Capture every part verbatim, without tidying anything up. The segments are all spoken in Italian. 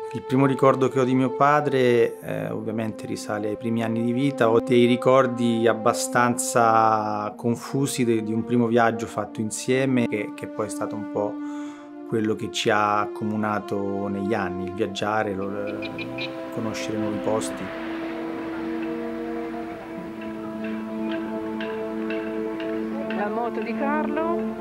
Il primo ricordo che ho di mio padre eh, ovviamente risale ai primi anni di vita. Ho dei ricordi abbastanza confusi de- di un primo viaggio fatto insieme che, che poi è stato un po' quello che ci ha accomunato negli anni, il viaggiare, lo, conoscere nuovi posti. La moto di Carlo.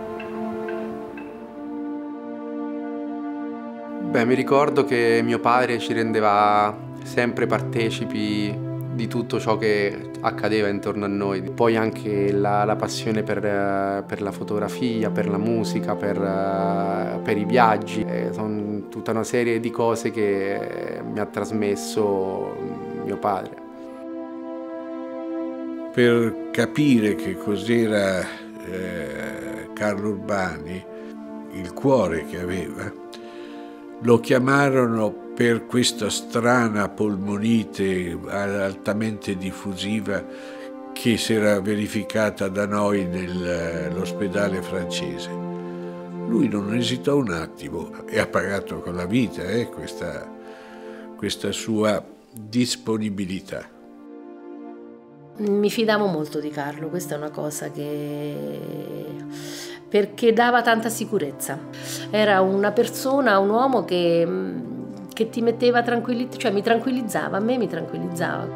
Beh, mi ricordo che mio padre ci rendeva sempre partecipi di tutto ciò che accadeva intorno a noi. Poi anche la, la passione per, per la fotografia, per la musica, per, per i viaggi. Eh, sono tutta una serie di cose che mi ha trasmesso mio padre. Per capire che cos'era eh, Carlo Urbani, il cuore che aveva, lo chiamarono per questa strana polmonite altamente diffusiva che si era verificata da noi nell'ospedale francese. Lui non esitò un attimo e ha pagato con la vita eh, questa, questa sua disponibilità. Mi fidavo molto di Carlo, questa è una cosa che... perché dava tanta sicurezza. Era una persona, un uomo che, che ti metteva tranquillità, cioè mi tranquillizzava, a me mi tranquillizzava.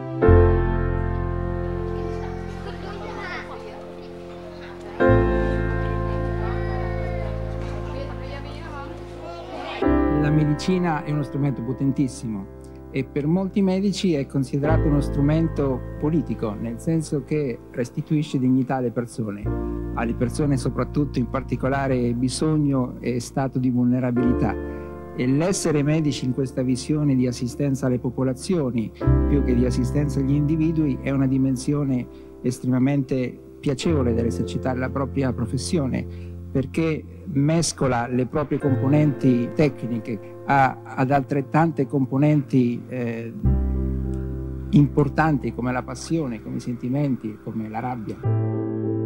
La medicina è uno strumento potentissimo e per molti medici è considerato uno strumento politico, nel senso che restituisce dignità alle persone, alle persone soprattutto in particolare bisogno e stato di vulnerabilità. E l'essere medici in questa visione di assistenza alle popolazioni, più che di assistenza agli individui, è una dimensione estremamente piacevole dell'esercitare la propria professione, perché mescola le proprie componenti tecniche a, ad altrettante componenti eh, importanti come la passione, come i sentimenti, come la rabbia.